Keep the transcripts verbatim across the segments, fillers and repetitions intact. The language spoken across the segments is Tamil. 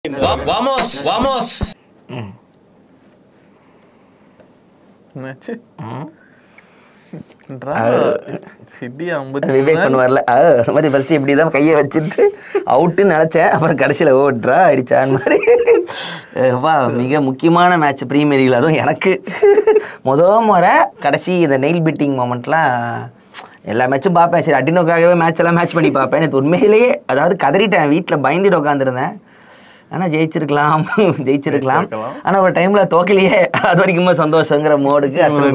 Vamos, vamos. விவேக் பண்ணுவார்ல அது மாதிரி ஃபர்ஸ்ட் இப்படி தான் கையை வச்சுட்டு அவுட்டுன்னு நினச்சேன். அப்புறம் கடைசியில் ஓ ட்ரா அடிச்சான் மாதிரி. வா மிக முக்கியமான மேட்ச் ப்ரீமியர் லீக்ல, அதுவும் எனக்கு முத முறை கடைசி இந்த நெயில் பிட்டிங் மொமெண்ட்லாம் எல்லா மேட்சும் பார்ப்பேன். சரி அட்ரினோக்காகவே மேட்ச் எல்லாம் மேட்ச் பண்ணி பார்ப்பேன். எனக்கு உண்மையிலேயே அதாவது கதறிட்டேன், வீட்டில் பயந்துட்டு உட்காந்துருந்தேன். ஆனால் ஜெயிச்சிருக்கலாம் ஜெயிச்சிருக்கலாம் ஆனால் ஒரு டைமில் தோக்கலையே, அது வரைக்குமே சந்தோஷங்கிற மோடுக்கு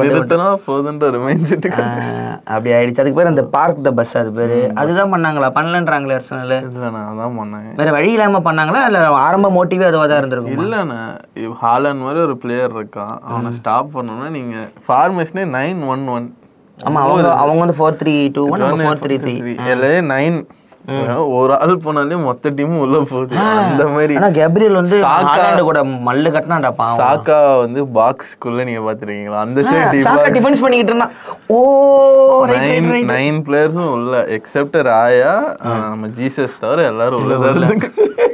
அப்படி ஆயிடுச்சு. அதுக்கு பேர் அந்த பார்க் த பஸ், அது பேர் அதுதான் பண்ணாங்களா? பண்ணலன்றாங்களே அர்சனல். அதான் பண்ணாங்க, வேற வழி இல்லாமல் பண்ணாங்களா இல்லை ஆரம்ப மோட்டிவே அதுவாக தான் இருந்திருக்கும்? இல்லைண்ணா, ஹாலண்ட் மாதிரி ஒரு பிளேயர் இருக்கான், அவனை ஸ்டாப் பண்ணணும்னா நீங்கள் ஃபார்மேஷனே நைன் ஒன் ஒன். ஆமாம், அவங்க அவங்க வந்து four three two one four three three இல்லையே நைன். ஒரு ஆள் போனாலே மொத்த டீமும் உள்ள போகுது அந்த மாதிரி. ஆனா கேப்ரியல் வந்து ஹாலண்ட் கூட மல்லு கட்டனாடா பாவம். சாக்கா வந்து பாக்ஸ்க்குள்ள நீங்க பாத்துறீங்களா? அந்த சைடு சாக்கா டிஃபென்ஸ் பண்ணிக்கிட்டு இருந்தான். ஓ நைன் நைன் பிளேயர்ஸும் உள்ள எக்ஸெப்ட் ராயா, நம்ம ஜீசஸ் தவிர எல்லாரும் உள்ளதா இருந்தாங்க.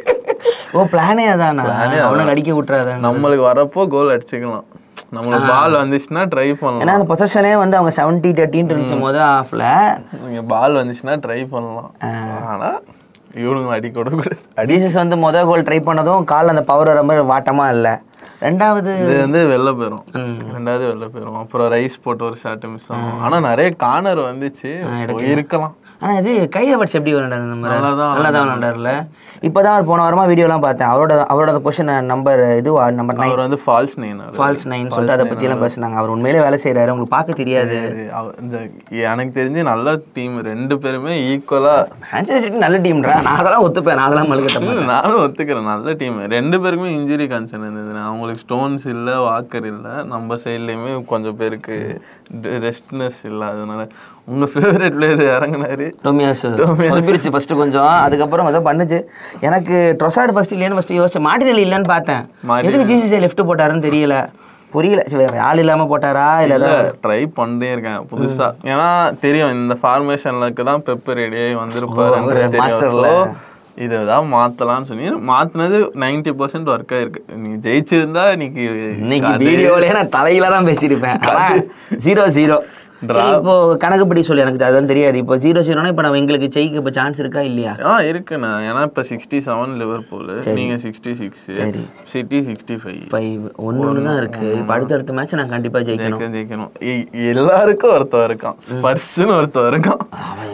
ஓ பிளானே அதானா? அவனுக்கு அடிக்க விட்டுறாத, நம்மளுக்கு வரப்போ கோல் அடிச்சுக்கலாம். நம்மளுக்கு பால் வந்துச்சுன்னா ட்ரை பண்ணலாம். ஏன்னா அந்த பொசிஷனே வந்து அவங்க செவன்டி தேர்ட்டின்னு இருந்துச்சு மொதல் ஆஃப்ல. நீங்கள் பால் வந்துச்சுன்னா ட்ரை பண்ணலாம். ஆனால் இவனுங்க அடிக்க கூட அடிசஸ் வந்து மொதல் கோல் ட்ரை பண்ணதும் கால் அந்த பவர் வர மாதிரி வாட்டமா இல்லை. ரெண்டாவது இது வந்து வெளில போயிடும், ரெண்டாவது வெளில போயிடும். அப்புறம் ரைஸ் போட்டு ஒரு ஷார்ட் மிஸ் ஆகும். ஆனால் நிறைய கார்னர் வந்துச்சு, இருக்கலாம். ஆனால் இது கையை வச்சு எப்படி விளாண்டாரு? நம்ம நல்லா தான் விளாண்டாருல. இப்போ தான் அவர் போன வாரமாக வீடியோலாம் பார்த்தேன். அவரோட அவரோட அந்த பொசிஷன் நம்பர் இது நம்பர் நைன், அவர் வந்து ஃபால்ஸ் நைன் ஃபால்ஸ் நைன் சொல்லிட்டு அதை பற்றியெல்லாம் பேசினாங்க. அவர் உண்மையிலே வேலை செய்கிறாரு, உங்களுக்கு பார்க்க தெரியாது. இந்த எனக்கு தெரிஞ்சு நல்ல டீம், ரெண்டு பேருமே ஈக்குவலாக. மேன்செஸ்டர் சிட்டி நல்ல டீம்ன்றா, நான் அதெல்லாம் ஒத்துப்பேன், நான் அதெல்லாம் மழுக்கிட்டேன். நானும் ஒத்துக்கிறேன், நல்ல டீம். ரெண்டு பேருக்குமே இன்ஜுரி கன்சர்ன் இருந்தது. அவங்களுக்கு ஸ்டோன்ஸ் இல்லை, வாக்கர் இல்லை, நம்ம சைட்லேயுமே கொஞ்சம் பேருக்கு ரெஸ்ட்னஸ் இல்லை. அதனால உங்கள் ஃபேவரட் பிளேயர் இறங்கினாரு டோமியாஸ். டோமியாஸ் ஃபஸ்ட்டு கொஞ்சம், அதுக்கப்புறம் ஏதோ பண்ணுச்சு. எனக்கு ட்ரொசார்டு ஃபஸ்ட் இல்லைன்னு ஃபஸ்ட்டு யோசிச்சேன். மார்டினெல்லி இல்லைன்னு பார்த்தேன். எதுக்கு ஜிசிசி லெஃப்ட் போட்டாருன்னு தெரியல, புரியல. வேற ஆள் இல்லாமல் போட்டாரா இல்லை ஏதாவது ட்ரை பண்ணிட்டே இருக்கேன் புதுசாக. ஏன்னா தெரியும் இந்த ஃபார்மேஷனுக்கு தான் பெப்பர் ரெடியாகி வந்திருப்பாரு. இதை தான் மாற்றலான்னு சொல்லி மாற்றினது நைன்டி பர்சன்ட் ஒர்க் ஆயிருக்கு. நீ ஜெயிச்சிருந்தா இன்னைக்கு இன்னைக்கு வீடியோவிலே நான் தலையில தான் பேசியிருப்பேன். ஜீரோ ஜீரோ இப்போ கணக்குப்படி சொல்லி எனக்கு அதுதான் தெரியாது. இப்போ ஜீரோ ஜீரோனா இப்போ நம்ம எங்களுக்கு ஜெயிக்க இப்போ சான்ஸ் இருக்கா இல்லையா? ஆ இருக்குண்ணா. ஏன்னா இப்போ சிக்ஸ்டி செவன் லிவர்பூல், நீங்கள் சிக்ஸ்டி சிக்ஸ், சரி சிட்டி சிக்ஸ்டி ஃபைவ் ஃபைவ் ஒன்று ஒன்று தான் இருக்கு. இப்போ அடுத்தடுத்த மேட்ச் நான் கண்டிப்பாக ஜெயிக்கணும் ஜெயிக்கணும் எல்லாருக்கும் ஒருத்தர் இருக்கான், ஸ்பர்ஸ்ன்னு ஒருத்தர் இருக்கான்.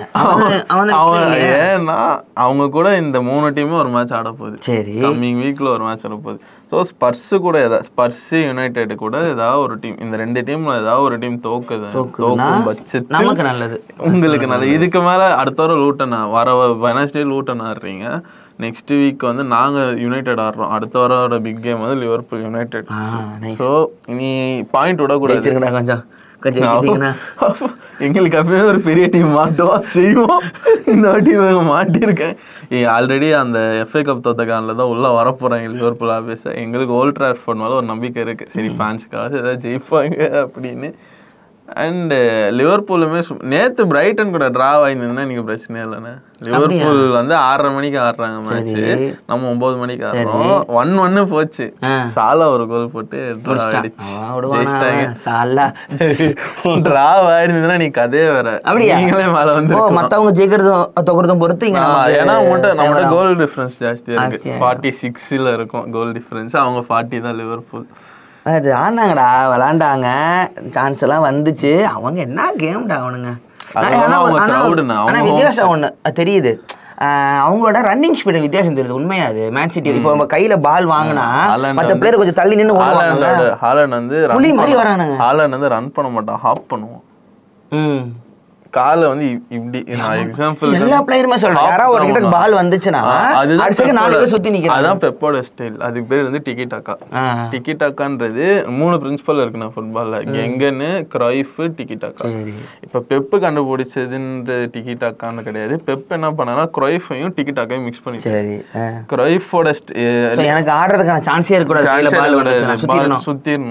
அவன் ஏன்னா அவங்க கூட இந்த மூணு டீமும் ஒரு மேட்ச் ஆட போகுது. சரி கம்மிங் வீக்ல ஒரு மேட்ச் ஆட போகுது. ஸோ ஸ்பர்ஸு கூட ஏதாவது ஸ்பர்ஸு யுனைடெட் கூட ஏதாவது ஒரு டீம், இந்த ரெண்டு டீம்ல ஏதாவது ஒரு டீம் தோக்குது தோக்கும் பட்சத்தில் நமக்கு நல்லது, உங்களுக்கு நல்லது. இதுக்கு மேலே அடுத்த வாரம் லூட்டன் வர வெனஸ்டே லூட்டன் ஆடுறீங்க. நெக்ஸ்ட் வீக் வந்து நாங்கள் யுனைடெட் ஆடுறோம். அடுத்த வாரோட பிக் கேம் வந்து லிவர்பூல் யுனைடெட். ஸோ நீ பாயிண்ட் விடக்கூடாது கொஞ்சம். எங்களுக்கு அப்பவே ஒரு பெரிய டீம் மாட்டோம் செய்வோம். இந்த வாட்டி மாட்டியிருக்கேன். ஆல்ரெடி அந்த எஃப்ஏ கப் தோத்த காலில் தான் உள்ளே வரப்போகிறாங்க லிவர்பூல் ஆஃபீஸை. எங்களுக்கு ஓல்ட் ட்ராஃபோர்ட் மேலே ஒரு நம்பிக்கை இருக்குது, சரி ஃபேன்ஸுக்காக ஏதாவது ஜெயிப்பாங்க அப்படின்னு. அண்டு லிவர்பூலுமே நேற்று பிரைட்டன் கூட ட்ரா ஆகிருந்ததுன்னா நீங்கள் பிரச்சனையே இல்லைண்ணே. லிவர்பூல் வந்து ஆறரை மணிக்கு ஆடுறாங்க மேட்ச்சு, நம்ம ஒன்பது மணிக்கு ஆடுறோம். ஒன் ஒன்னு போச்சு, சாலா ஒரு கோல் போட்டு ட்ரா ட்ரா ஆயிருந்ததுன்னா நீ கதையே வேற. நீங்களே மேலே வந்து மற்றவங்க ஜெயிக்கிறதும் தொகுறதும் பொறுத்து. ஏன்னா உங்கள்கிட்ட நம்மகிட்ட கோல் டிஃப்ரென்ஸ் ஜாஸ்தியாக இருக்கு. ஃபார்ட்டி சிக்ஸில் இருக்கும் கோல் டிஃப்ரென்ஸ், அவங்க ஃபார்ட்டி தான் லிவர்பூல். அது ஆனாங்கடா, விளாண்டாங்க, சான்ஸ் எல்லாம் வந்துச்சு. அவங்க என்ன கேம்டா அவனுங்க. ஆனால் வித்தியாசம் ஒன்று தெரியுது, அவங்களோட ரன்னிங் ஸ்பீடு வித்தியாசம் தெரியுது. உண்மையா அது மேன் சிட்டி இப்போ நம்ம கையில பால் வாங்கினா மற்ற பிளேயர் கொஞ்சம் தள்ளி நின்று ஓடுவாங்க. ஹாலண்ட் வந்து புலி மாதிரி வரானுங்க. ஹாலண்ட் வந்து ரன் பண்ண மாட்டான், ஹாப் பண்ணுவான். ம் காலை வந்து இப்படி எக்ஸாம்பிள் எல்லா பிளேயருமே சொல்றாங்க. யாராவது ஒரு கிட்ட பால் வந்துச்சுன்னா அடுத்த நாலு பேர் சுத்தி நிக்கிறாங்க. அதான் பெப்போட ஸ்டைல். அதுக்கு பேர் வந்து டிக்கி டாக்கா. டிக்கி டாக்கான்றது மூணு பிரின்சிபல் இருக்குண்ணா ஃபுட்பால்ல, எங்கன்னு கிரைஃப் டிக்கி டாக்கா. இப்ப பெப்பு கண்டுபிடிச்சதுன்ற டிக்கி டாக்கான்னு கிடையாது. பெப் என்ன பண்ணா கிரைஃபையும் டிக்கி டாக்கையும் மிக்ஸ் பண்ணி கிரைஃபோட எனக்கு ஆடுறதுக்கான சான்ஸே இருக்க கூடாது, சுத்திரணும்.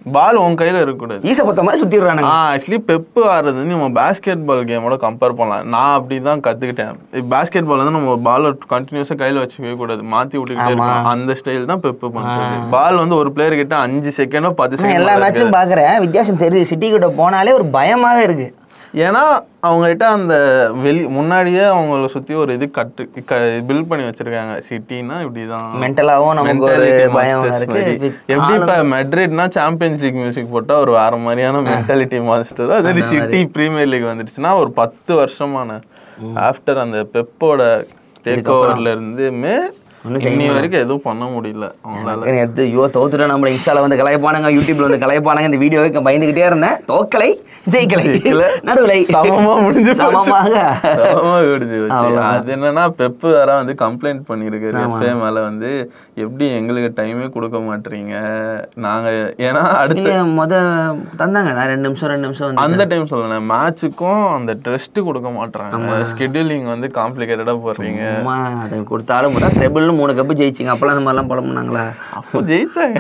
பால் உன் கையில இருக்கக்கூடாது. ஈச பத்த மாதிரி சுத்திடுறானுங்க. ஆக்சுவலி பெப்பு ஆடுறது வந்து நம்ம பேஸ்கெட் பால் கேமோட கம்பேர் பண்ணலாம். நான் அப்படி தான் கற்றுக்கிட்டேன். பேஸ்கெட் பால் வந்து நம்ம பால் கண்டினியூஸாக கையில் வச்சுக்கவே கூடாது, மாற்றி விட்டுக்கிட்டே இருக்கணும். அந்த ஸ்டைல் தான் பெப்பு பண்ணுறது. பால் வந்து ஒரு பிளேயர் கிட்ட அஞ்சு செகண்டோ பத்து செகண்ட் எல்லா மேட்சும் பார்க்குறேன், வித்தியாசம் தெரியுது. சிட்டி கிட்ட போனாலே ஒரு பயமாகவே இருக்கு. ஏன்னா அவங்ககிட்ட அந்த வெளி முன்னாடியே அவங்கள சுற்றி ஒரு இது கட்டு பில்ட் பண்ணி வச்சிருக்காங்க. சிட்டினா இப்படிதான் மென்டலாகவும் நமக்கு ஒரு பயம் இருக்கு. எப்படி இப்போ மெட்ரிட்னா சாம்பியன்ஸ் லீக் மியூசிக் போட்டால் ஒரு வேற மாதிரியான மென்டாலிட்டி மாஸ்டர். அதே சிட்டி பிரீமியர் லீக் வந்துடுச்சுன்னா ஒரு பத்து வருஷமான ஆஃப்டர் அந்த பெப்போட டேக் ஓவர்ல இருந்துமே இன்னி வரைக்கும் எதுவும் பண்ண முடியல அவங்களால. ஐயோ தோத்துட்டா நம்மள இன்ஸ்டால வந்து கலாய்ப்பானுங்க, யூடியூப்ல வந்து கலாய்ப்பானுங்க. இந்த வீடியோவை பயந்துகிட்டே இருந்தேன். தோக்கலை ஜெயிக்கலை நடுவுலை சமமா முடிஞ்சு சமமாக சமமா முடிஞ்சு வச்சு. அது என்னன்னா பெப்பு வேற வந்து கம்ப்ளைண்ட் பண்ணிருக்காரு எஃப்ஏ மேல வந்து, எப்படி எங்களுக்கு டைமே கொடுக்க மாட்டீங்க நாங்க. ஏன்னா அடுத்து முத தந்தாங்க நான் ரெண்டு நிமிஷம் ரெண்டு நிமிஷம் அந்த டைம் சொல்லல, மேட்சுக்கும் அந்த ட்ரெஸ்ட் கொடுக்க மாட்டாங்க. ஸ்கெடியூலிங் வந்து காம்ப்ளிகேட்டடா போடுறீங்க. அதை கொடுத்தாலும் ட்ரெபிள்னு மூணு கப்பு ஜெயிச்சிங்க. அப்பெல்லாம் அந்த மாதிரிலாம் புலம்புனாங்களா? அப்போ ஜெயிச்சாங்க.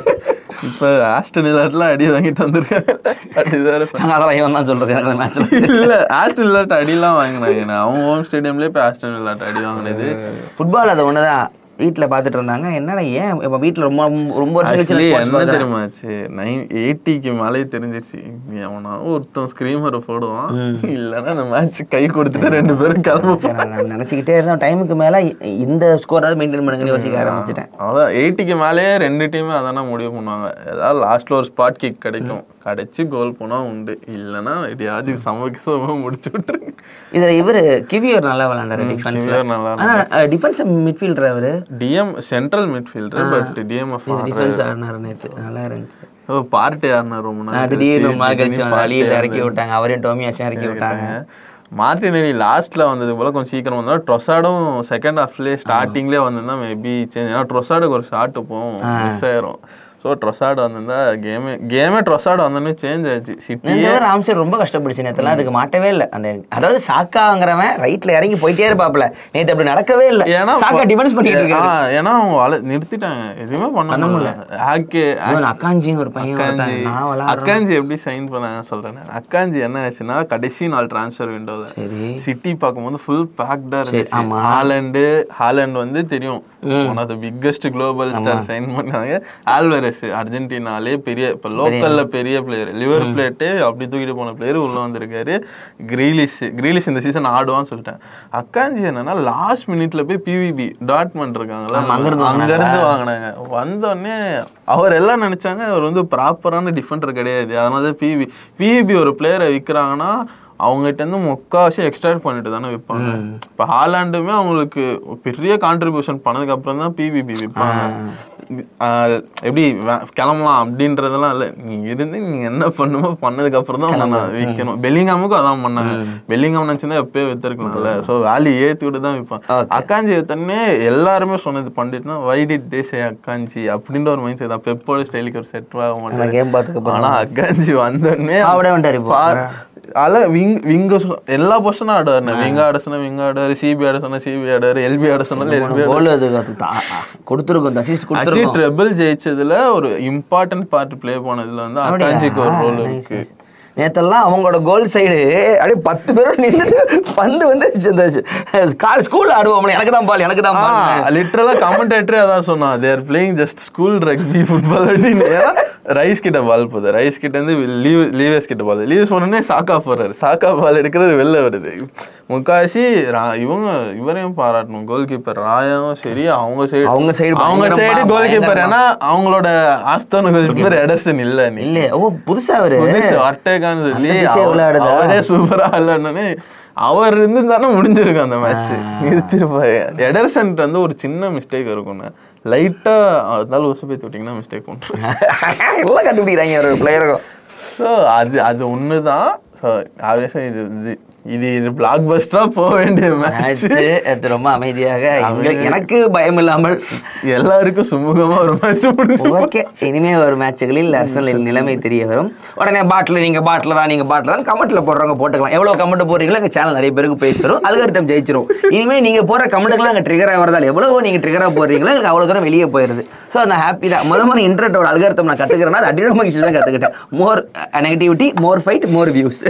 இப்போ ஆஸ்டன் வில்லாட்லாம் அடி வாங்கிட்டு வந்திருக்காங்க. அதெல்லாம் இவன் தான் சொல்றது. எனக்கு மேட்ச்ல இல்லை ஆஸ்டன் வில்லாட் அடிலாம் வாங்கினாங்க. அவங்க ஹோம் ஸ்டேடியம்லேயே இப்போ ஆஸ்டன் வில்லாட் அடி வாங்கினது. ஃபுட்பால் அது ஒன்று தான் வீட்டில் பார்த்துட்டு இருந்தாங்க. என்னடா ஏன் இப்போ வீட்டில் ரொம்ப ரொம்ப வருஷம் என்ன தெரியுமாச்சு, நைன் எயிட்டிக்கு மேலே தெரிஞ்சிருச்சு அவனா ஒருத்தன் ஸ்க்ரீமரை போடுவான், இல்லைன்னா அந்த மேட்ச் கை கொடுத்துட்டு ரெண்டு பேரும் கிளம்ப. நான் நினச்சிக்கிட்டே இருந்தேன் டைமுக்கு மேலே இந்த ஸ்கோராவது மெயின்டைன் பண்ணுங்கன்னு யோசிக்க ஆரம்பிச்சிட்டேன். அதான் எயிட்டிக்கு மேலேயே ரெண்டு டீமே அதானே முடிவு பண்ணுவாங்க. ஏதாவது லாஸ்ட்டில் ஒரு ஸ்பாட் கிக் கிடைக்கும், கிடைச்சி கோல் போனால் உண்டு, இல்லைன்னா எப்படியாவது சமக்கு முடிச்சு விட்டுருங்க. இதில் இவர் கிவியர் நல்லா விளாண்டாரு டிஃபென்ஸ். நல்லா ஆனால் டிஃபென்ஸ் மிட்ஃபீல்டர் அவர் DM central midfielder, but DMF defence ஆடினார் நேற்று, நல்லா இருந்துச்சு. ஓ பார்ட்டி ஆடினார் ரொம்ப நாள். திடீர்னு மால் கழிச்சு அழியில் இறக்கி விட்டாங்க, அவரையும் டோமியாஸையும் இறக்கி விட்டாங்க. மார்டினெல்லி லாஸ்ட்ல வந்தது போல கொஞ்சம் சீக்கிரம் வந்தாலும் ட்ரொசாடும் செகண்ட் ஹாஃப்லேயே ஸ்டார்டிங்லேயே வந்திருந்தா மேபி சேஞ்ச். ஏன்னா ட்ரொசாடுக்கு ஒரு ஷாட்டு போகும், மிஸ் ஆயிரும். ஸோ ட்ரொசாடு வந்திருந்தா கேமே கேமே ட்ரொசாடு வந்தோடனே சேஞ்ச் ஆச்சு. சிட்டி ராம்சர் ரொம்ப கஷ்டப்படுச்சு நேற்றுலாம், அதுக்கு மாட்டவே இல்லை. அந்த அதாவது சாக்காங்கிறவன் ரைட்ல இறங்கி போயிட்டே இருப்பாப்ல, நேற்று அப்படி நடக்கவே இல்லை. ஏன்னா சாக்கா டிஃபென்ஸ் பண்ணிட்டு இருக்காங்க. ஏன்னா அவங்க நிறுத்திட்டாங்க, எதுவுமே பண்ண முடியல. ஆக்கே அக்காஞ்சி ஒரு பையன் அக்காஞ்சி எப்படி சைன் பண்ணாங்க சொல்றேன். அக்காஞ்சி என்ன ஆச்சுன்னா கடைசி நாள் டிரான்ஸ்ஃபர் விண்டோவில் சிட்டி பார்க்கும்போது ஃபுல் பேக்டா இருந்துச்சு. ஹாலண்டு ஹாலண்ட் வந்து தெரியும் one of the biggest global star sign பண்ணாங்க. ஆல்வரஸ் அர்ஜென்டினாலே பெரிய இப்போ லோக்கல்ல பெரிய பிளேயர், லிவர் பிளேட்டு அப்படி தூக்கிட்டு போன பிளேயர் உள்ள வந்திருக்காரு. கிரீலிஷ் கிரீலிஷ் இந்த சீசன் ஆடுவான்னு சொல்லிட்டேன். அக்காஞ்சி என்னன்னா லாஸ்ட் மினிட்ல போய் பிவிபி டாட்மண்ட் இருக்காங்களா அங்கிருந்து வாங்கினாங்க. வந்தோடனே அவர் எல்லாம் நினைச்சாங்க அவர் வந்து ப்ராப்பரான டிஃபெண்டர் கிடையாது, அதனால பிவி பிவிபி ஒரு பிளேயரை விற்கிறாங்கன்னா அவங்ககிட்ட இருந்து முக்காவாசி எக்ஸ்ட்ராக்ட் பண்ணிட்டு தானே விற்பாங்க. இப்போ ஹாலாண்டுமே அவங்களுக்கு பெரிய கான்ட்ரிபியூஷன் பண்ணதுக்கு அப்புறம் தான் பிவிபி விற்பாங்க. எப்படி கிளம்பலாம் அப்படின்றதெல்லாம் இல்லை, நீங்க இருந்து நீங்க என்ன பண்ணுமோ பண்ணதுக்கு அப்புறம் தான் விற்கணும். பெல்லிங்காமுக்கும் அதான் பண்ணாங்க. பெல்லிங்காம் நினைச்சிருந்தா எப்பயோ வித்துருக்கலாம்ல. ஸோ வேல்யூ ஏற்றி விட்டு தான் விற்பாங்க. அக்காஞ்சி வித்தனே எல்லாருமே சொன்னது பண்ணிட்டுனா வைடிட் தேசே அக்காஞ்சி அப்படின்ற ஒரு மைண்ட் செட் தான். பெப்போட ஸ்டைலுக்கு ஒரு செட் ஆக மாட்டேன். ஆனால் அக்காஞ்சி வந்தோடனே அல விங் விங்க எல்லா பொசிஷனும் ஆடுவார். விங் ஆட சொன்னா விங் ஆடுவார், சிபி ஆட சொன்னா சிபி ஆடுவார், எல்பி ஆட சொன்னா எல்பி கொடுத்துருக்கும். ட்ரெபிள் ஜெயிச்சதுல ஒரு இம்பார்ட்டன்ட் பார்ட் பிளே போனதுல வந்து அக்காஞ்சிக்கு ஒரு ரோல் இருக்கு. நேத்தெல்லாம் அவங்களோட கோல் சைடு அப்படியே பத்து பேரும் நின்றுட்டு பந்து வந்து கால் ஸ்கூல்ல ஆடுவோம், எனக்கு தான் பால் எனக்கு தான் பால். லிட்டரலா கமெண்டேட்டரே அதான் சொன்னா, they are playing just school rugby football அப்படின்னு. ரைஸ் கிட்ட பால் போகுது, ரைஸ் கிட்ட இருந்து லீவ் லீவஸ் கிட்ட பால், லீவஸ் போனோடனே சாக்கா போறாரு, சாக்கா பால் எடுக்கிறது வெளில வருது. முக்காசி இவங்க இவரையும் பாராட்டணும், கோல் கீப்பர் ராயாவும் சரி, அவங்க சைடு அவங்க சைடு அவங்க சைடு கோல் கீப்பர். ஏன்னா அவங்களோட ஆஸ்தான கோல் கீப்பர் எடர்சன் இல்ல இல்ல ஓ புதுசா அவரு அட்டேக்கான்னு சொல்லி அவரே சூப்பரா இல்லைன்னு அவர் இருந்து தானே முடிஞ்சிருக்கு அந்த மேட்ச். நிறுத்திருப்பாரு. எடர்சன் வந்து ஒரு சின்ன மிஸ்டேக் இருக்கும்னு லைட்டா அதனால ஊசி போய் விட்டீங்கன்னா மிஸ்டேக் பண்ணுறேன் எல்லாம் கண்டுபிடிக்கிறாங்க ஒரு பிளேயருக்கும். ஸோ அது அது ஒன்று தான். ஸோ ஆப்வியஸாக இது இது இது இது பிளாக் பஸ்டராக போக வேண்டிய மேட்ச். அது ரொம்ப அமைதியாக எனக்கு பயம் இல்லாமல் எல்லாருக்கும் சுமூகமாக ஒரு மேட்ச் முடிஞ்சு. ஓகே, இனிமேல் ஒரு மேட்சுகளில் அர்சனலின் நிலைமை தெரிய வரும். உடனே பாட்டில் நீங்கள் பாட்டில் தான் நீங்கள் பாட்டில் தான் கமெண்ட்டில் போடுறவங்க போட்டுக்கலாம். எவ்வளோ கமெண்ட் போடுறீங்களோ எங்கள் சேனல் நிறைய பேருக்கு பேசுகிறோம், அல்காரிதம் ஜெயிச்சிரும். இனிமேல் நீங்கள் போகிற கமெண்ட்டுக்கெல்லாம் அங்கே ட்ரிகராக வரதால் எவ்வளோ நீங்கள் ட்ரிகராக போடுறீங்களோ எனக்கு அவ்வளோ தூரம் வெளியே போயிடுது. ஸோ அந்த ஹாப்பி தான். முத முறை இன்டர்நெட்டோட அல்காரிதம் நான் கற்றுக்கிறேன்னா அது அட்ரீனோ மகிழ்ச்சி தான் கற்றுக்கிட்டேன். More negativity, more fight, more views.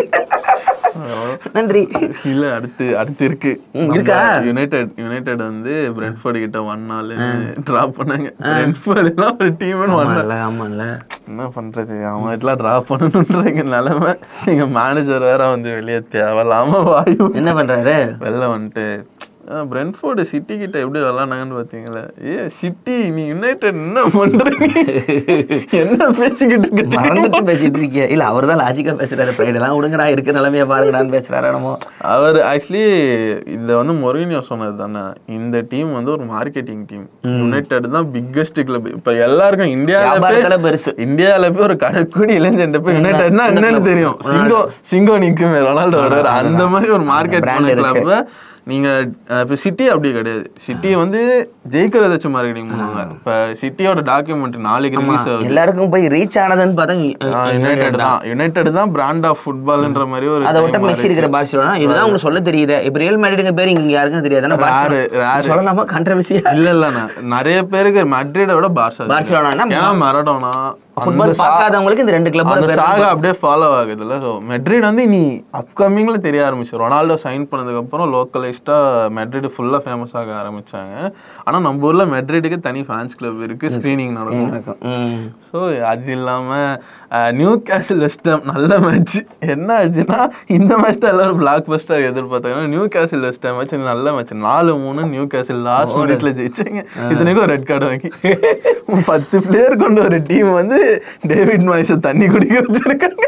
நன்றி. இல்ல அடுத்து அடுத்து இருக்கு. இருக்கா? யுனைடெட் யுனைடெட் வந்து பிரென்ட்ஃபோர்ட் கிட்ட ஒன் நாள் டிரா பண்ணாங்க. பிரென்ட்ஃபோர்ட் எல்லாம் ஒரு டீம் ஒன்ல. ஆமால என்ன பண்றது, அவங்க எல்லாம் டிரா பண்ணணும்ன்ற நிலைமை. எங்க மேனேஜர் வேற வந்து வெளியே தேவையில்லாம வாயு என்ன பண்றாரு, வெளில வந்துட்டு பிரென்ட்ஃபோர்டு சிட்டி கிட்ட எப்படி விளாண்டாங்கன்னு பாத்தீங்களா? ஏ சிட்டி நீ யுனைடெட் என்ன பண்றீங்க, என்ன பேசிக்கிட்டு இருக்கு, மறந்துட்டு பேசிட்டு இருக்கியா? இல்ல அவர் தான் லாஜிக்கா பேசுறாரு. பிரைடெல்லாம் விடுங்கடா, இருக்க நிலைமையா பாருங்கடான்னு பேசுறாரு. நம்ம அவர் ஆக்சுவலி இந்த வந்து மொரினியோ சொன்னது தானே, இந்த டீம் வந்து ஒரு மார்க்கெட்டிங் டீம். யுனைடெட் தான் பிக்கஸ்ட் கிளப். இப்ப எல்லாருக்கும் இந்தியாவில பெருசு, இந்தியாவில போய் ஒரு கணக்குடி இளைஞன் போய் யுனைடெட்னா என்னன்னு தெரியும். சிங்கோ சிங்கோ நிக்குமே, ரொனால்டோ வருவாரு. அந்த மாதிரி ஒரு மார்க்கெட் கிளப். நீங்க இப்போ சிட்டி அப்படி கிடையாது. சிட்டி வந்து ஜெயிக்கிறத வச்சு மார்க்கெட்டிங் பண்ணுவாங்க. இப்போ சிட்டியோட டாக்குமெண்ட் நாளைக்கு ரிலீஸ் ஆகுது, எல்லாருக்கும் போய் ரீச் ஆனதுன்னு பார்த்தா யுனைடெட் தான். யுனைடெட் தான் பிராண்ட் ஆஃப் ஃபுட்பால்ன்ற மாதிரி ஒரு அதை விட்ட மெஸ்ஸி இருக்கிற பார்சிலோனா இதுதான் உங்களுக்கு சொல்ல தெரியுது. இப்போ ரியல் மேட்ரிட்ங்க பேர் இங்க யாருக்கும் தெரியாது. சொல்லலாமா கான்ட்ரோவர்சி? இல்ல இல்ல, நிறைய பேருக்கு மேட்ரிடை விட பார்சா பார்சிலோனா. ஏன்னா மரடோனா ஃபுட்பால் பார்க்காதவங்களுக்கு இந்த ரெண்டு கிளப் சாக அப்படியே ஃபாலோ ஆகுதுல்ல. ஸோ மெட்ரிட் வந்து இனி அப்கமிங்ல தெரிய ஆரம்பிச்சு. ரொனால்டோ சைன் பண்ணதுக்கு அப்புறம் லோக்கலைஸ்டா மெட்ரிட் ஃபுல்லா ஃபேமஸ் ஆக ஆரம்பிச்சாங்க. ஆனா நம்ம ஊர்ல மெட்ரிடுக்கு தனி ஃபேன்ஸ் கிளப் இருக்கு, ஸ்கிரீனிங் நடக்கும். ஸோ அது இல்லாம நியூ கேசில் வெஸ்ட் ஹாம் நல்ல மேட்ச். என்ன ஆச்சுன்னா இந்த மேட்ச் தான் எல்லாரும் பிளாக் பஸ்டர் எதிர்பார்த்தாங்க. Newcastle West Ham match நல்ல மேட்ச். நாலு மூணு நியூ கேசில் லாஸ்ட் மினிட்ல ஜெயிச்சாங்க. இத்தனைக்கும் ரெட் கார்டு வாங்கி பத்து பிளேயர் கொண்ட ஒரு டீம் வந்து டேவிட் மாய்ஸை தண்ணி குடிக்க வச்சிருக்காங்க.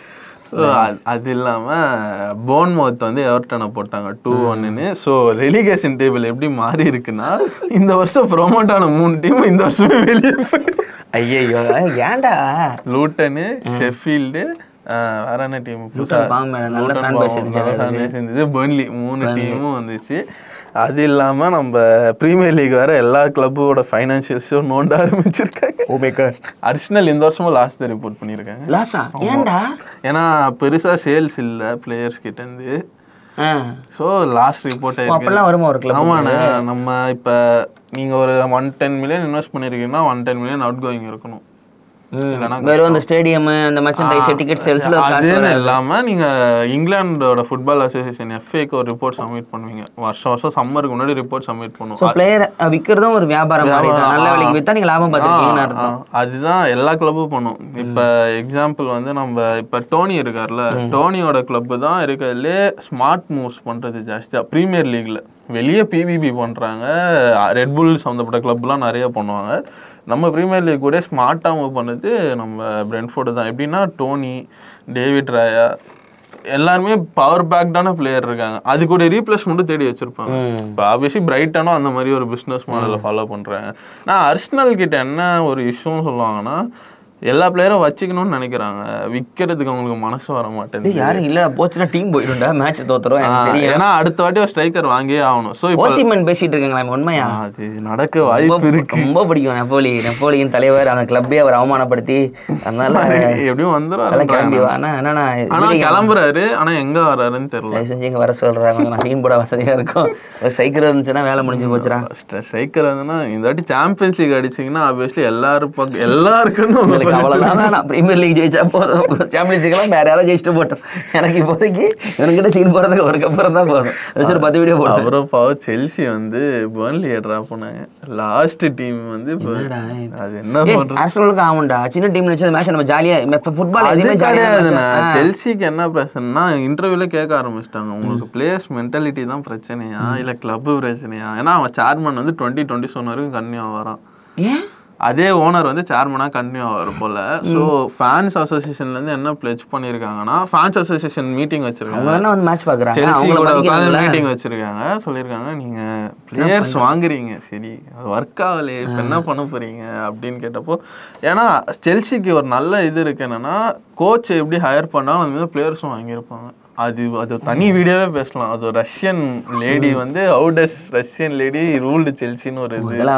அது இல்லாம போர்ன்மவுத் வந்து எவர்டனை போட்டாங்க டூ ஒன்னு. ஸோ ரெலிகேஷன் டேபிள் எப்படி மாறி இருக்குன்னா, இந்த வருஷம் ப்ரோமோட் ஆன மூணு டீம் இந்த வருஷமே வெளியே போயிடும். ஐயோ ஏன்டா, லூட்டனு, ஷெஃபீல்டு, வேற என்ன டீம் சேர்ந்தது, பர்ன்லி, மூணு டீமும் வந்துச்சு. அது இல்லாம நம்ம பிரீமியர் லீக் வேற எல்லா கிளப்போட ஃபைனான்சியல்ஸும் நோண்ட ஆரம்பிச்சிருக்காங்க. அர்சனல் இந்த வருஷமும் லாஸ்ட் ரிப்போர்ட் பண்ணியிருக்காங்க. ஏன்னா பெருசா சேல்ஸ் இல்லை பிளேயர்ஸ் கிட்ட இருந்து. ஸோ லாஸ்ட் ரிப்போர்ட் ஆயிருக்கு. ஆமாண்ணே, நம்ம இப்போ நீங்க ஒரு ஒன் டென் மில்லியன் இன்வெஸ்ட் பண்ணிருக்கீங்கன்னா one ten million outgoing இருக்கணும். வெறும் அந்த ஸ்டேடியம் அந்த மர்ச்சன்டைஸ் டிக்கெட் சேல்ஸ்ல அது இல்லாம நீங்க இங்கிலாந்தோட ஃபுட்பால் அசோசியேஷன் எஃப்ஏக்கு ஒரு ரிப்போர்ட் சப்மிட் பண்ணுவீங்க. வருஷம் வருஷம் சம்மருக்கு முன்னாடி ரிப்போர்ட் சப்மிட் பண்ணுவோம். சோ பிளேயர் விக்கிறதும் ஒரு வியாபாரம் மாதிரி தான். நல்ல விலைக்கு வித்தா நீங்க லாபம் பாத்துக்கிட்டீங்கன்னு அர்த்தம். அதுதான் எல்லா கிளப்பும் பண்ணும். இப்ப எக்ஸாம்பிள் வந்து நம்ம இப்ப டோனி இருக்கார்ல, டோனியோட கிளப் தான் இருக்கிறதுலே ஸ்மார்ட் மூவ்ஸ் பண்றது ஜாஸ்தியா பிரீமியர் லீக்ல. வெளியே பிவிபி பண்றாங்க, ரெட்புல் சம்மந்தப்பட்ட கிளப்லாம் நிறைய பண்ணுவாங்க. நம்ம பிரீமியர் லீக் கூட ஸ்மார்ட்டாக மூவ் பண்ணது நம்ம பிரென்ட்ஃபோர்டு தான். எப்படின்னா டோனி, டேவிட் ராயா எல்லாருமே பவர் பேக்டான பிளேயர் இருக்காங்க. அது கூட ரீப்ளேஸ்மெண்ட்டும் தேடி வச்சிருப்பாங்க. இப்போ ஆப்வியஸ்லி பிரைட்டனும் அந்த மாதிரி ஒரு பிஸ்னஸ் மாடலை ஃபாலோ பண்ணுறாங்க. நான் அர்சனல் கிட்ட என்ன ஒரு இஷ்யூன்னு சொல்லுவாங்கன்னா, எல்லா பிளேயரும் வச்சுக்கணும்னு நினைக்கிறாங்க, விற்கிறதுக்கு அவங்களுக்கு மனசு வர மாட்டேங்குது. யாரும் இல்ல போச்சுன்னா டீம் போயிடும்டா, மேட்ச் தோத்துறோம். ஏன்னா அடுத்த வாட்டி ஒரு ஸ்ட்ரைக்கர் வாங்கியே ஆகணும். ஸோ ஓசிமன் பேசிட்டு இருக்காங்களா, உண்மையா? அது நடக்க வாய்ப்பு இருக்கு. ரொம்ப பிடிக்கும் நெப்போலி, நெப்போலியின் தலைவர். அந்த கிளப்பே அவர் அவமானப்படுத்தி, அதனால எப்படியும் வந்துடும் கிளம்பி. ஆனா என்னன்னா கிளம்புறாரு, ஆனா எங்க வர்றாருன்னு தெரியல. செஞ்சு இங்க வர சொல்றாங்க. நான் சீன் போட வசதியா இருக்கும். ஸ்ட்ரைக்கர் இருந்துச்சுன்னா வேலை முடிஞ்சு போச்சுடா. ஸ்ட்ரைக்கர் வந்துன்னா இந்த வாட்டி சாம்பியன்ஸ் லீக் அடிச்சிங்கன்னா ஆப்வியஸ்லி எல்லாரும் எல்லாருக்கும் அவ்வளவுதான். பிரீமியர் லீக் ஜெயிச்சா போதும், சாம்பியன்ஸ் லீக்லாம் வேற யாராவது ஜெயிச்சுட்டு போட்டோம். எனக்கு இப்போதைக்கு எனக்கிட்ட சீன் போறதுக்கு ஒரு அப்புறம் தான் போதும். ஒரு பத்து வீடியோ போடும். அப்புறம் பாவ செல்சி வந்து பர்ன்லியை டிரா பண்ணாங்க. லாஸ்ட் டீம் வந்து அது என்ன பண்றது, ஆர்சனலுக்கு ஆகும்டா. சின்ன டீம் வச்சு மேட்ச் நம்ம ஜாலியா ஃபுட்பால் எதுவுமே கிடையாதுண்ணா. செல்சிக்கு என்ன பிரச்சனைனா, இன்டர்வியூல கேட்க ஆரம்பிச்சிட்டாங்க, உங்களுக்கு பிளேயர்ஸ் மென்டாலிட்டி தான் பிரச்சனையா இல்ல கிளப் பிரச்சனையா? ஏன்னா அவன் சேர்மன் வந்து டுவெண்ட்டி டுவெண்ட்டி சொன்ன வரைக்கும் கன்னியா வரான். ஏன் அதே ஓனர் வந்து சேர்மனாக கண்டினியூ ஆவார் போல். ஸோ ஃபேன்ஸ் அசோசியேஷன்லேருந்து என்ன பிளெச் பண்ணியிருக்காங்கன்னா, ஃபேன்ஸ் அசோசியேஷன் மீட்டிங் வச்சுருக்காங்க, மேட்ச் பார்க்குறாங்க, செல்சி கூட உட்காந்து மீட்டிங் வச்சுருக்காங்க. சொல்லியிருக்காங்க நீங்கள் பிளேயர்ஸ் வாங்குறீங்க, சரி அது ஒர்க் ஆகலையே, இப்போ என்ன பண்ண போகிறீங்க அப்படின்னு கேட்டப்போ, ஏன்னா செல்சிக்கு ஒரு நல்ல இது இருக்குது என்னென்னா, கோச் எப்படி ஹையர் பண்ணாலும் அது மாதிரி பிளேயர்ஸும் வாங்கியிருப்பாங்க. அது அது தனி வீடியோவே பேசலாம். அது ரஷ்யன் லேடி வந்து how does Russian lady ruled செல்சின்னு ஒரு இது,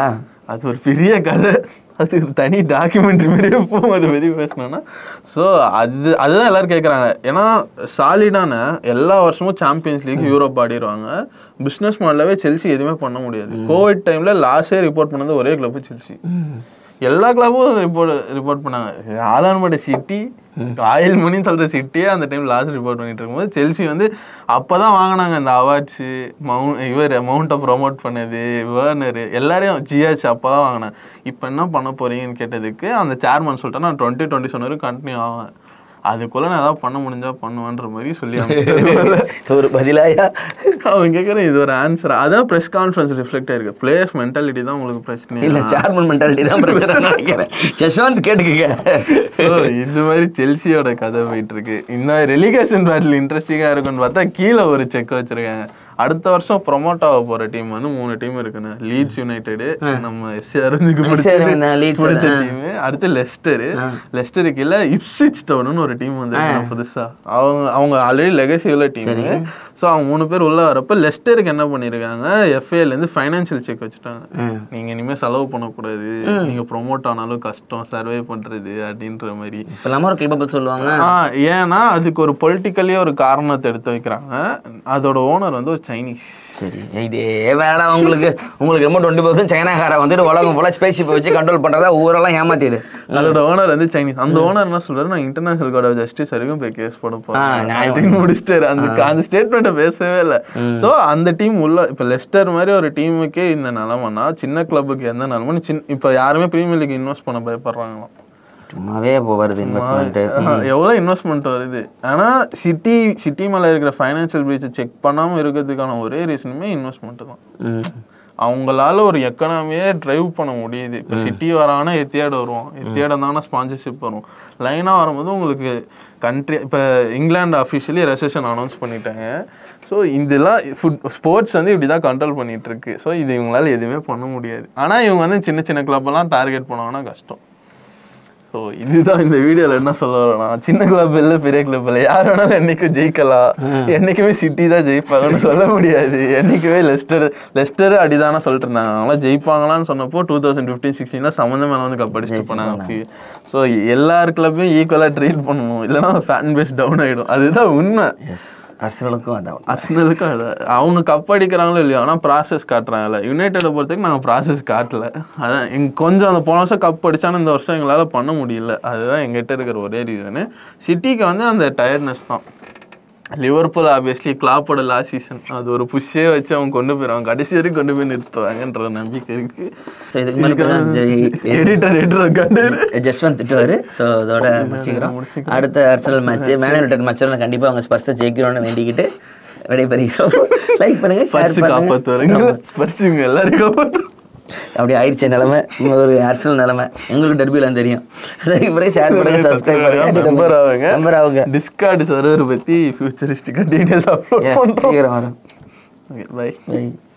அது ஒரு பெரிய கதை, அது ஒரு தனி டாக்குமெண்ட்ரி மாதிரி எப்பவும் அதை பற்றி பேசணும்னா. ஸோ அது அதுதான் எல்லோரும் கேட்குறாங்க. ஏன்னா சாலிடான எல்லா வருஷமும் சாம்பியன்ஸ் லீக் யூரோப் ஆடிடுவாங்க. பிஸ்னஸ் மாடலாகவே செல்சி எதுவுமே பண்ண முடியாது. கோவிட் டைமில் லாஸ்டே ரிப்போர்ட் பண்ணது ஒரே கிளப்பு செல்சி. எல்லா கிளப்பும் ரிப்போர்ட் ரிப்போர்ட் பண்ணாங்க. ஆலான்பட சிட்டி, ராயல் மணின்னு சொல்கிற சிட்டியே அந்த டைம் லாஸ்ட் ரிப்போர்ட் பண்ணிட்டு இருக்கும்போது செல்சி வந்து அப்போ தான் வாங்கினாங்க இந்த அவார்ட்ஸு. மவுண்ட் இவர் மவுண்ட்டை ப்ரொமோட் பண்ணது, வேர்னரு எல்லாரையும் ஜிஹெச் அப்போ தான் வாங்கினேன். இப்போ என்ன பண்ண போகிறீங்கன்னு கேட்டதுக்கு அந்த சேர்மன் சொல்லிட்டேன், நான் டுவெண்ட்டி டுவெண்ட்டி சொன்ன வரைக்கும் கண்டினியூ ஆவேன், அதுக்குள்ளே நான் ஏதாவது பண்ண முடிஞ்சா பண்ணுவேன்ற மாதிரி சொல்லி அமைச்சிட்டு ஒரு பதிலாயா அவன் கேட்குறேன். இது ஒரு ஆன்சர். அதான் ப்ரெஸ் கான்ஃபரன்ஸ் ரிஃப்ளெக்ட் ஆயிருக்கு. பிளேயர்ஸ் மென்டாலிட்டி தான் உங்களுக்கு பிரச்சனை இல்லை, சேர்மன் மென்டாலிட்டி தான் பிரச்சனை நினைக்கிறேன். யஷ்வந்த் கேட்டுக்க. ஸோ இந்த மாதிரி செல்சியோட கதை போயிட்டு இருக்கு. இந்த ரெலிகேஷன் பேட்டில் இன்ட்ரெஸ்டிங்காக இருக்குன்னு பார்த்தா கீழே ஒரு செக் வச்சிருக்காங்க. அடுத்த வருஷம் ப்ரொமோட் ஆக போற டீம் வந்து மூணு டீம் இருக்குன்னு. லீட்ஸ் யுனைடெட், நம்ம எஸ்சி அரவிந்துக்கு பிடிச்ச டீம், அடுத்து லெஸ்டர், லெஸ்டருக்கு இல்ல இப்ஸ்விச் டவுன்னு ஒரு டீம் வந்து புதுசா. அவங்க அவங்க ஆல்ரெடி லெகசி உள்ள டீம். ஸோ அவங்க மூணு பேர் உள்ள வரப்ப லெஸ்டருக்கு என்ன பண்ணிருக்காங்க, எஃப்ஏல இருந்து ஃபைனான்சியல் செக் வச்சுட்டாங்க. நீங்க இனிமே செலவு பண்ணக்கூடாது, நீங்க ப்ரொமோட் ஆனாலும் கஷ்டம் சர்வே பண்றது அப்படின்ற மாதிரி சொல்லுவாங்க. ஏன்னா அதுக்கு ஒரு பொலிட்டிக்கலி ஒரு காரணத்தை எடுத்து வைக்கிறாங்க. அதோட ஓனர் வந்து சைனீஸ். சரி, இதே வேலை உங்களுக்கு உங்களுக்கு ரொம்ப டுவெண்ட்டி பர்சன்ட் சைனாக்கார வந்துட்டு உலகம் போல ஸ்பேஸ் ஷிப்பை வச்சு கண்ட்ரோல் பண்ணுறதா ஊரெல்லாம் ஏமாத்திடு. அதோட ஓனர் வந்து சைனீஸ். அந்த ஓனர் என்ன சொல்றாரு, நான் இன்டர்நேஷனல் கோர்ட் ஆஃப் ஜஸ்டிஸ் வரைக்கும் போய் கேஸ் போட போறேன் முடிச்சிட்டாரு. அந்த அந்த ஸ்டேட்மெண்ட்டை பேசவே இல்லை. ஸோ அந்த டீம் உள்ள இப்போ லெஸ்டர் மாதிரி ஒரு டீமுக்கே இந்த நிலமைனா சின்ன கிளப்புக்கு எந்த நிலமன்னு சின்ன இப்போ யாருமே பிரீமியர் லீக் இன்வெஸ்ட் பண்ண பயப்படுறாங்களாம். சும்மாவே இப்போ வருது இன்வெஸ்ட்மெண்ட், எவ்வளோ இன்வெஸ்ட்மெண்ட் வருது. ஆனால் சிட்டி சிட்டி மேலே இருக்கிற ஃபைனான்சியல் பிரீச்சை செக் பண்ணாமல் இருக்கிறதுக்கான ஒரே ரீசனுமே இன்வெஸ்ட்மெண்ட்டு தான். அவங்களால ஒரு எக்கனாமியே ட்ரைவ் பண்ண முடியுது. இப்போ சிட்டி வராங்கன்னா எத்தியாடு வருவோம், எத்தியாடு இருந்தாங்கன்னா ஸ்பான்சர்ஷிப் வரும். லைனாக வரும்போது உங்களுக்கு கண்ட்ரி இப்போ இங்கிலாந்து அஃபிஷியலி ரெசெஷன் அனௌன்ஸ் பண்ணிட்டாங்க. ஸோ இதெல்லாம் ஃபுட் ஸ்போர்ட்ஸ் வந்து இப்படி தான் கண்ட்ரோல் பண்ணிகிட்டு இருக்கு. ஸோ இது இவங்களால எதுவுமே பண்ண முடியாது. ஆனால் இவங்க வந்து சின்ன சின்ன கிளப்பெல்லாம் டார்கெட் பண்ணுவாங்கன்னா கஷ்டம். ஸோ இதுதான் இந்த வீடியோவில் என்ன சொல்ல வரேன்னா, சின்ன கிளப் இல்லை பெரிய கிளப் இல்லை, யார் வேணாலும் என்றைக்கும் ஜெயிக்கலாம், என்றைக்குமே சிட்டி தான் ஜெயிப்பாங்கன்னு சொல்ல முடியாது. என்றைக்குமே லெஸ்டர் லெஸ்டர் அடிதானே சொல்லிட்டு இருந்தாங்க. அவங்களாம் ஜெயிப்பாங்களான்னு சொன்னப்போ டூ தௌசண்ட் ஃபிஃப்டீன் சிக்ஸ்டீன் தான் சம்மந்தம் மேலே வந்து கப் அடிச்சுட்டு போனாங்க. ஸோ எல்லார் கிளப்பையும் ஈக்குவலாக ட்ரீட் பண்ணணும், இல்லைனா ஃபேன் பேஸ் டவுன் ஆகிடும். அதுதான் உண்மை. அர்சனலுக்கும் அதான் அர்சனலுக்கும் அதான். அவங்க கப் அடிக்கிறாங்களோ இல்லையோ, ஆனால் ப்ராசஸ் காட்டுறாங்கல்ல. யுனைடெடை பொறுத்தவரைக்கும் நாங்கள் ப்ராசஸ் காட்டல. அதான் எங்க கொஞ்சம் அந்த போன வருஷம் கப் அடித்தாலும் இந்த வருஷம் எங்களால் பண்ண முடியல. அதுதான் எங்கிட்ட இருக்கிற ஒரே ரீசனு. சிட்டிக்கு வந்து அந்த டயர்ட்னஸ் தான். லிவர்பூல் ஆப்வியஸ்லி கிளாப்போட லாஸ்ட் சீசன் அது ஒரு புஷ்ஷே வச்சு அவங்க கொண்டு போயிடுவாங்க, கடைசி வரைக்கும் கொண்டு போய் நிறுத்துவாங்கன்ற நம்பிக்கை இருக்கு. ஸோ இதுக்கு மேலே எடிட்டர் எடிட்டர் கண்டு ஜஸ்வந்த் திட்டுவார். ஸோ அதோட முடிச்சுக்கிறோம். அடுத்த அர்சனல் மேட்ச் மேன் யுனைடெட் மேட்ச்சில் கண்டிப்பாக அவங்க ஸ்பர்ஸை ஜெயிக்கிறோன்னு வேண்டிக்கிட்டு விடைபெறுகிறோம். லைக் பண்ணுங்க, ஸ்பர்ஸ் காப்பாற்றுவாங்க, ஸ்பர்ஸ் இவங்க எல்லாரும் காப்பாற்று. அப்படி ஆயிடுச்சு நிலைமை. ஒரு அரசியல் நிலைமை எங்களுக்கு டெர்பிலாம் தெரியும். ஷேர் பண்ணுங்க, சப்ஸ்கிரைப் பண்ணுங்க, நம்பர் ஆகுங்க நம்பர் ஆகுங்க டிஸ்கார்ட் சர்வர் பற்றி ஃபியூச்சரிஸ்டிக்காக டீடைல்ஸ் அப்லோட் பண்ணுறோம். சீக்கிரம் வரும். Okay, bye by.